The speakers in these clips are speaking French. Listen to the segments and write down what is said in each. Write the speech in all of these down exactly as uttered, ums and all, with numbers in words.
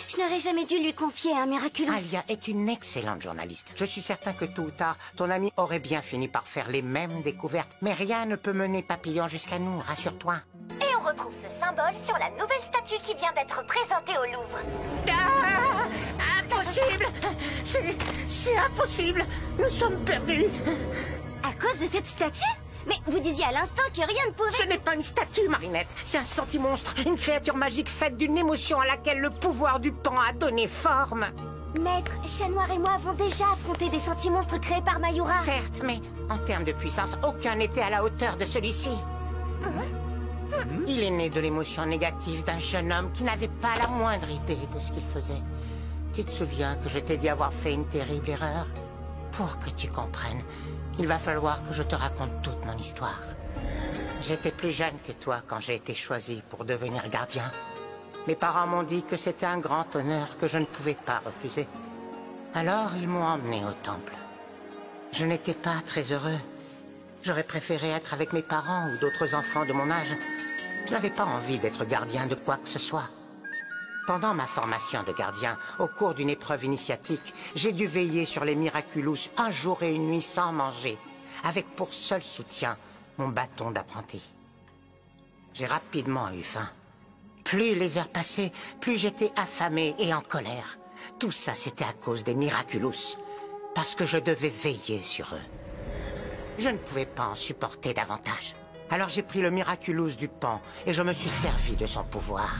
Je n'aurais jamais dû lui confier un Miraculous. Alia est une excellente journaliste. Je suis certain que tôt ou tard, ton ami aurait bien fini par faire les mêmes découvertes. Mais rien ne peut mener Papillon jusqu'à nous, rassure-toi. Et on retrouve ce symbole sur la nouvelle statue qui vient d'être présentée au Louvre. Ah, impossible! C'est... c'est impossible! Nous sommes perdus! À cause de cette statue? Mais vous disiez à l'instant que rien ne pouvait... Ce n'est pas une statue, Marinette. C'est un sentimonstre, une créature magique faite d'une émotion à laquelle le pouvoir du pan a donné forme. Maître, Chat Noir et moi avons déjà affronté des sentimonstres créés par Mayura. Certes, mais en termes de puissance, aucun n'était à la hauteur de celui-ci. Il est né de l'émotion négative d'un jeune homme qui n'avait pas la moindre idée de ce qu'il faisait. Tu te souviens que je t'ai dit avoir fait une terrible erreur? Pour que tu comprennes, il va falloir que je te raconte toute mon histoire. J'étais plus jeune que toi quand j'ai été choisi pour devenir gardien. Mes parents m'ont dit que c'était un grand honneur que je ne pouvais pas refuser. Alors ils m'ont emmené au temple. Je n'étais pas très heureux. J'aurais préféré être avec mes parents ou d'autres enfants de mon âge. Je n'avais pas envie d'être gardien de quoi que ce soit. Pendant ma formation de gardien, au cours d'une épreuve initiatique, j'ai dû veiller sur les Miraculous un jour et une nuit sans manger, avec pour seul soutien mon bâton d'apprenti. J'ai rapidement eu faim. Plus les heures passaient, plus j'étais affamé et en colère. Tout ça, c'était à cause des Miraculous, parce que je devais veiller sur eux. Je ne pouvais pas en supporter davantage. Alors j'ai pris le Miraculous du pan et je me suis servi de son pouvoir.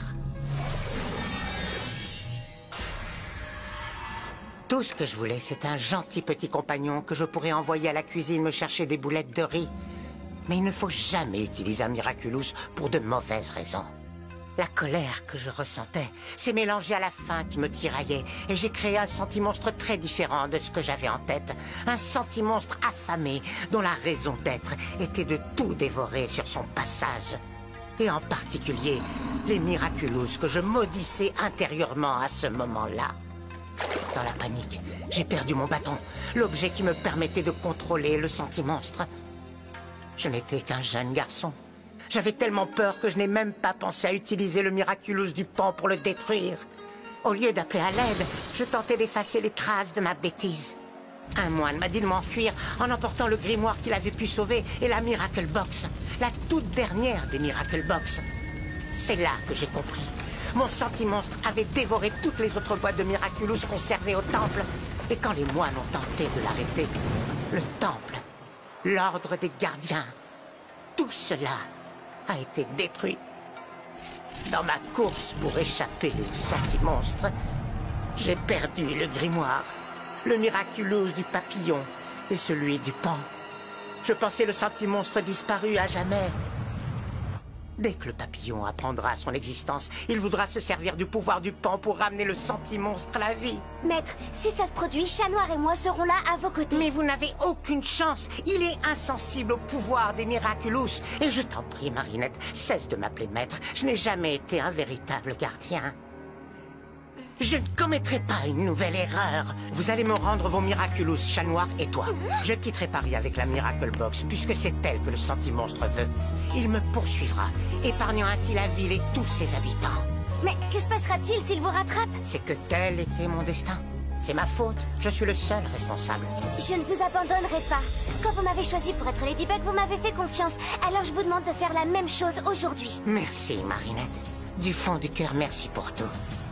Tout ce que je voulais, c'est un gentil petit compagnon que je pourrais envoyer à la cuisine me chercher des boulettes de riz. Mais il ne faut jamais utiliser un Miraculous pour de mauvaises raisons. La colère que je ressentais s'est mélangée à la faim qui me tiraillait et j'ai créé un sentimonstre très différent de ce que j'avais en tête. Un sentimonstre affamé dont la raison d'être était de tout dévorer sur son passage. Et en particulier, les Miraculous que je maudissais intérieurement à ce moment-là. Dans la panique, j'ai perdu mon bâton, l'objet qui me permettait de contrôler le sentimonstre. Je n'étais qu'un jeune garçon. J'avais tellement peur que je n'ai même pas pensé à utiliser le Miraculous du pan pour le détruire. Au lieu d'appeler à l'aide, je tentais d'effacer les traces de ma bêtise. Un moine m'a dit de m'enfuir en emportant le grimoire qu'il avait pu sauver et la Miracle Box, la toute dernière des Miracle Box. C'est là que j'ai compris. Mon sentimonstre avait dévoré toutes les autres boîtes de Miraculous conservées au temple. Et quand les moines ont tenté de l'arrêter, le temple, l'ordre des gardiens, tout cela a été détruit. Dans ma course pour échapper au sentimonstre, j'ai perdu le grimoire, le Miraculous du papillon et celui du pan. Je pensais le sentimonstre disparu à jamais. Dès que le papillon apprendra son existence, il voudra se servir du pouvoir du pan pour ramener le sentimonstre à la vie. Maître, si ça se produit, Chat Noir et moi serons là à vos côtés. Mais vous n'avez aucune chance. Il est insensible au pouvoir des Miraculous. Et je t'en prie, Marinette, cesse de m'appeler maître. Je n'ai jamais été un véritable gardien. Je ne commettrai pas une nouvelle erreur. Vous allez me rendre vos Miraculous, Chat Noir et toi. Je quitterai Paris avec la Miracle Box, puisque c'est elle que le sentimonstre veut. Il me poursuivra, épargnant ainsi la ville et tous ses habitants. Mais que se passera-t-il s'il vous rattrape? C'est que tel était mon destin. C'est ma faute. Je suis le seul responsable. Je ne vous abandonnerai pas. Quand vous m'avez choisi pour être Ladybug, vous m'avez fait confiance. Alors je vous demande de faire la même chose aujourd'hui. Merci, Marinette. Du fond du cœur, merci pour tout.